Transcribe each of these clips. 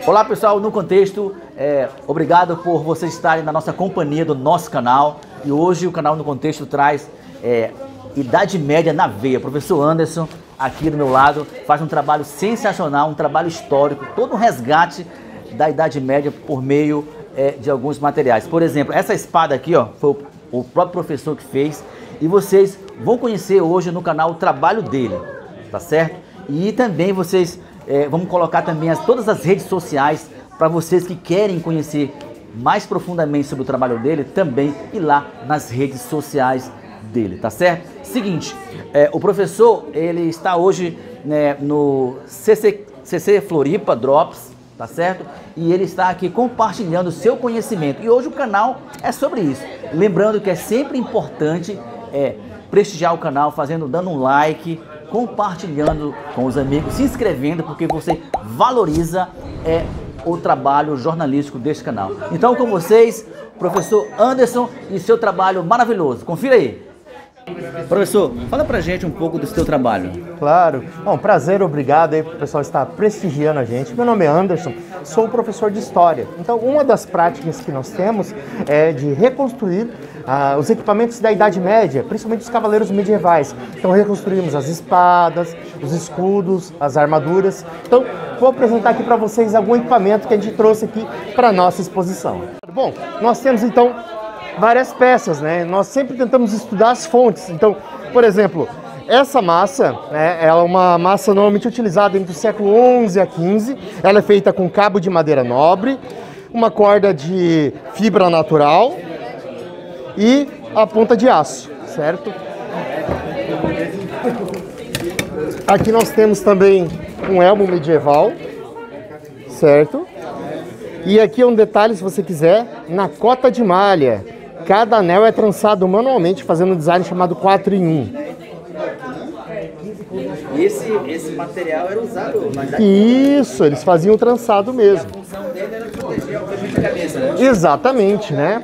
Olá pessoal, no contexto, obrigado por vocês estarem na nossa companhia do nosso canal. E hoje o canal No Contexto traz Idade Média na Veia. O professor Anderson, aqui do meu lado, faz um trabalho sensacional, um trabalho histórico, todo um resgate da Idade Média por meio de alguns materiais. Por exemplo, essa espada aqui, ó, foi o próprio professor que fez, e vocês vão conhecer hoje no canal o trabalho dele, tá certo? E também vocês vamos colocar também todas as redes sociais para vocês que querem conhecer mais profundamente sobre o trabalho dele, também ir lá nas redes sociais dele, tá certo? Seguinte, o professor, ele está hoje, né, no CC Floripa Drops, tá certo? E ele está aqui compartilhando o seu conhecimento. E hoje o canal é sobre isso. Lembrando que é sempre importante prestigiar o canal, dando um like, compartilhando com os amigos, se inscrevendo, porque você valoriza o trabalho jornalístico deste canal. Então, com vocês, professor Anderson e seu trabalho maravilhoso. Confira aí. Professor, fala pra gente um pouco do seu trabalho. Claro. Bom, prazer, obrigado aí pro pessoal estar prestigiando a gente. Meu nome é Anderson, sou professor de História. Então, uma das práticas que nós temos é de reconstruir os equipamentos da Idade Média, principalmente os cavaleiros medievais. Então, reconstruímos as espadas, os escudos, as armaduras. Então, vou apresentar aqui para vocês algum equipamento que a gente trouxe aqui para nossa exposição. Bom, nós temos então várias peças, né? Nós sempre tentamos estudar as fontes. Então, por exemplo, essa massa, né, ela é uma massa normalmente utilizada entre o século XI a XV. Ela é feita com cabo de madeira nobre, uma corda de fibra natural e a ponta de aço, certo? Aqui nós temos também um elmo medieval, certo? E aqui é um detalhe, se você quiser, na cota de malha. Cada anel é trançado manualmente, fazendo um design chamado 4 em 1. E esse material era usado na Idade Média? Isso, eles faziam o trançado mesmo. E a função dele era proteger a cabeça, né? Exatamente, né?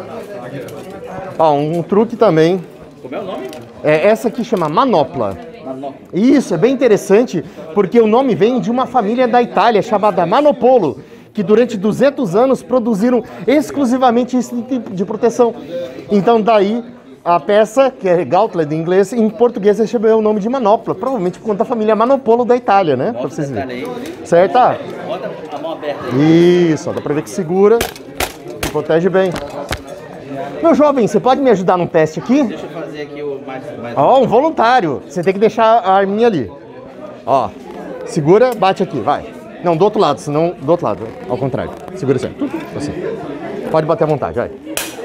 Ó, um truque também. Como é o nome? Essa aqui chama manopla. Manopla. Isso, é bem interessante, porque o nome vem de uma família da Itália chamada Manopolo, que durante 200 anos produziram exclusivamente esse tipo de proteção. Então daí a peça, que é gauntlet em inglês, em português recebeu o nome de manopla, provavelmente por conta da família Manopolo da Itália, né? Pra vocês verem. Certo? Bota a mão aberta aí. Isso, ó, dá pra ver que segura e protege bem. Meu jovem, você pode me ajudar num teste aqui? Deixa eu fazer aqui o mais... Ó, um voluntário. Você tem que deixar a arminha ali. Ó, segura, bate aqui, vai. Não, do outro lado, senão do outro lado, ao contrário. Segura assim, assim. Pode bater à vontade, vai.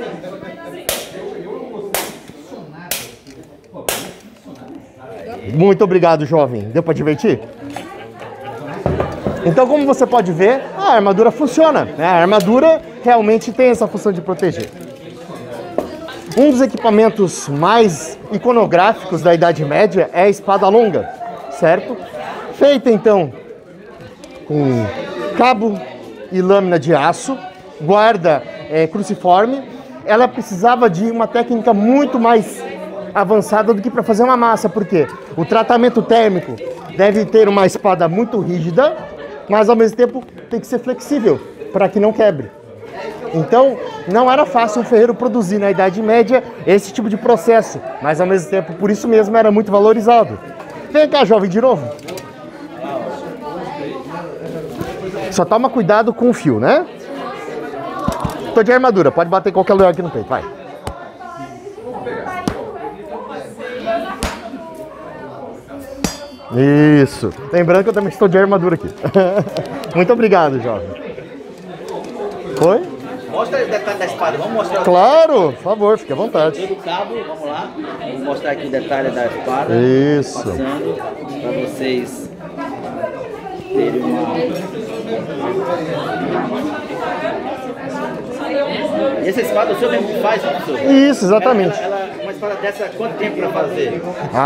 Muito obrigado, jovem. Deu para divertir? Então, como você pode ver, a armadura funciona, né? A armadura realmente tem essa função de proteger. Um dos equipamentos mais iconográficos da Idade Média é a espada longa, certo? Feita, então, com cabo e lâmina de aço, guarda cruciforme. Ela precisava de uma técnica muito mais avançada do que para fazer uma massa, porque o tratamento térmico deve ter uma espada muito rígida, mas ao mesmo tempo tem que ser flexível para que não quebre. Então não era fácil um ferreiro produzir na Idade Média esse tipo de processo, mas ao mesmo tempo por isso mesmo era muito valorizado. Vem cá, jovem, de novo. Só toma cuidado com o fio, né? Tô de armadura, pode bater em qualquer lugar aqui no peito, vai. Isso. Lembrando que eu também estou de armadura aqui. Muito obrigado, jovem. Oi? Mostra o detalhe da espada, vamos mostrar. Claro, por favor, fique à vontade. Todo o cabo, vamos lá. Vou mostrar aqui o detalhe da espada. Isso. Passando para vocês terem uma... E essa espada o senhor mesmo faz, professor? Isso, exatamente. Uma espada dessa, quanto tempo para fazer?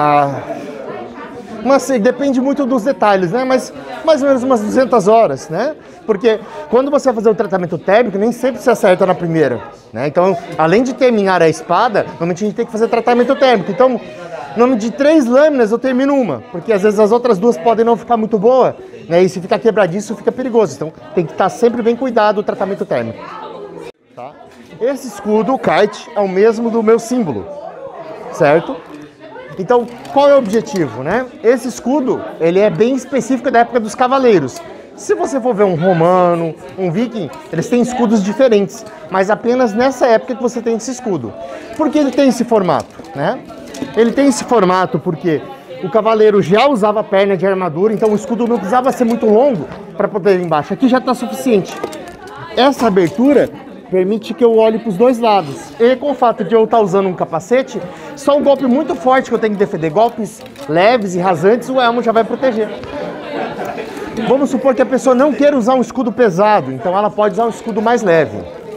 Mas depende muito dos detalhes, né? Mas mais ou menos umas 200 horas, né? Porque quando você vai fazer o tratamento térmico, nem sempre se acerta na primeira, né? Então, além de terminar a espada, normalmente a gente tem que fazer tratamento térmico. Então, no nome de 3 lâminas eu termino uma, porque às vezes as outras 2 podem não ficar muito boa. né? E se ficar quebradiço, fica perigoso. Então tem que estar sempre bem cuidado o tratamento térmico. Tá? Esse escudo, o kite, é o mesmo do meu símbolo, certo? Então, qual é o objetivo, né? Esse escudo, ele é bem específico da época dos cavaleiros. Se você for ver um romano, um viking, eles têm escudos diferentes, mas apenas nessa época que você tem esse escudo. Por que ele tem esse formato, né? Ele tem esse formato porque o cavaleiro já usava perna de armadura, então o escudo não precisava ser muito longo para poder ir embaixo. Aqui já está suficiente. Essa abertura permite que eu olhe para os dois lados. E com o fato de eu estar usando um capacete, só um golpe muito forte que eu tenho que defender. Golpes leves e rasantes, o elmo já vai proteger. Vamos supor que a pessoa não queira usar um escudo pesado, então ela pode usar um escudo mais leve.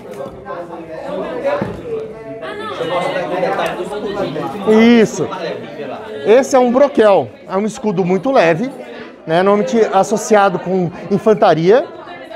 Isso. Esse é um broquel. É um escudo muito leve, né, normalmente associado com infantaria.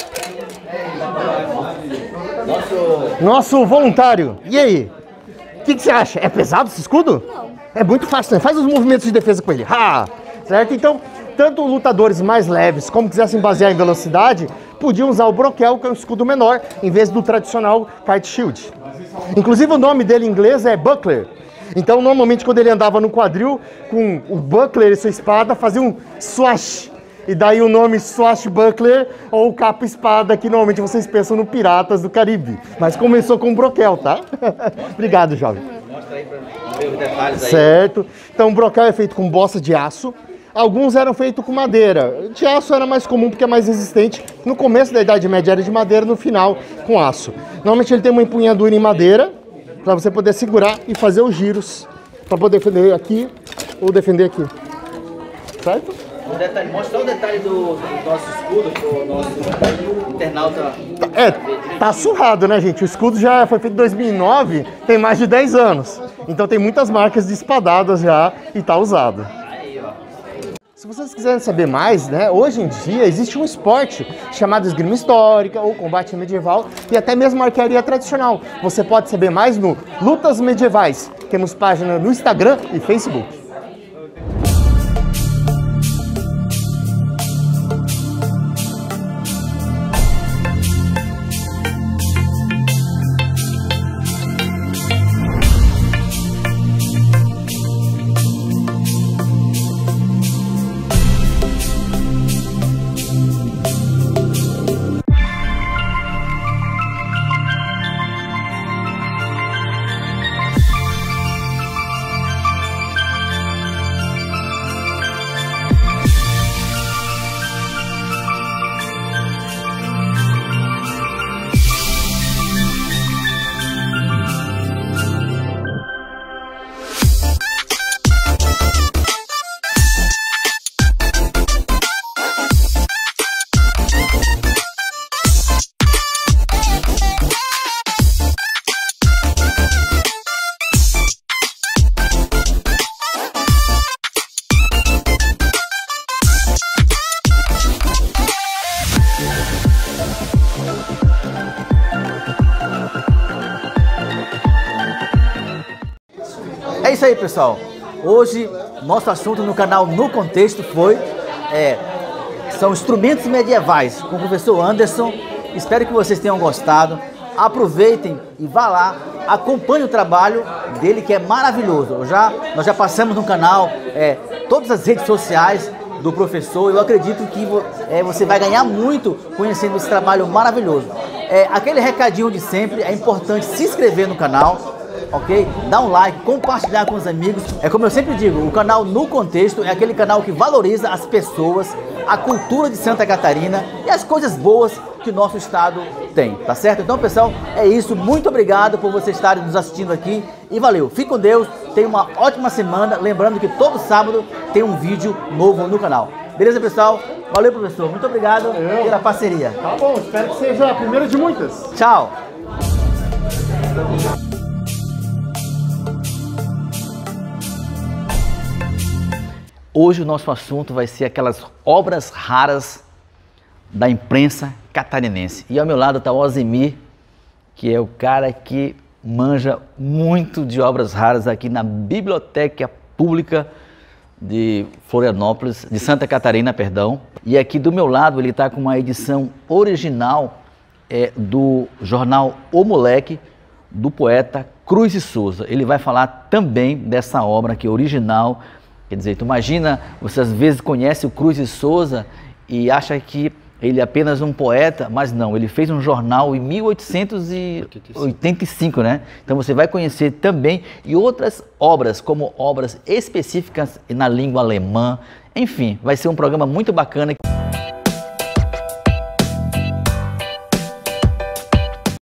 Nosso voluntário. E aí? O que você acha? É pesado esse escudo? Não. É muito fácil, né? Faz os movimentos de defesa com ele. Ha! Certo? Então, tanto lutadores mais leves, como quisessem basear em velocidade, podiam usar o broquel, que é um escudo menor, em vez do tradicional kite shield. Inclusive, o nome dele em inglês é buckler. Então, normalmente, quando ele andava no quadril, com o buckler e sua espada, fazia um swash. E daí o nome Swashbuckler ou capa-espada, que normalmente vocês pensam no Piratas do Caribe. Mas começou com broquel, tá? Obrigado, jovem. Mostra aí para ver os detalhes aí. Certo. Então o broquel é feito com bossa de aço. Alguns eram feitos com madeira. De aço era mais comum porque é mais resistente. No começo da Idade Média era de madeira, no final com aço. Normalmente ele tem uma empunhadura em madeira, para você poder segurar e fazer os giros, para poder defender aqui ou defender aqui. Certo? Mostra o detalhe do nosso escudo para o nosso internauta. Tá surrado, né, gente? O escudo já foi feito em 2009, tem mais de 10 anos. Então tem muitas marcas de espadadas já e tá usado. Aí, ó. Se vocês quiserem saber mais, né, hoje em dia existe um esporte chamado esgrima histórica ou combate medieval e até mesmo arquearia tradicional. Você pode saber mais no Lutas Medievais. Temos página no Instagram e Facebook. É isso aí, pessoal. Hoje, nosso assunto no canal No Contexto foi são instrumentos medievais com o professor Anderson. Espero que vocês tenham gostado. Aproveitem e vá lá, acompanhe o trabalho dele, que é maravilhoso. Nós já passamos no canal todas as redes sociais do professor. Eu acredito que você vai ganhar muito conhecendo esse trabalho maravilhoso. Aquele recadinho de sempre, é importante se inscrever no canal, ok? Dá um like, compartilhar com os amigos. É como eu sempre digo, o canal No Contexto é aquele canal que valoriza as pessoas, a cultura de Santa Catarina e as coisas boas que o nosso estado tem, tá certo? Então, pessoal, é isso. Muito obrigado por vocês estarem nos assistindo aqui e valeu. Fique com Deus, tenha uma ótima semana. Lembrando que todo sábado tem um vídeo novo no canal. Beleza, pessoal? Valeu, professor. Muito obrigado pela parceria. Tá bom, espero que seja a primeira de muitas. Tchau. Hoje o nosso assunto vai ser aquelas obras raras da imprensa catarinense. E ao meu lado está o Ozemir, que é o cara que manja muito de obras raras aqui na Biblioteca Pública de Florianópolis, de Santa Catarina, perdão. E aqui do meu lado ele está com uma edição original do jornal O Moleque, do poeta Cruz e Souza. Ele vai falar também dessa obra aqui original. Quer dizer, tu imagina, você às vezes conhece o Cruz e Souza e acha que ele é apenas um poeta, mas não, ele fez um jornal em 1885, né? Então você vai conhecer também e outras obras, como obras específicas na língua alemã. Enfim, vai ser um programa muito bacana.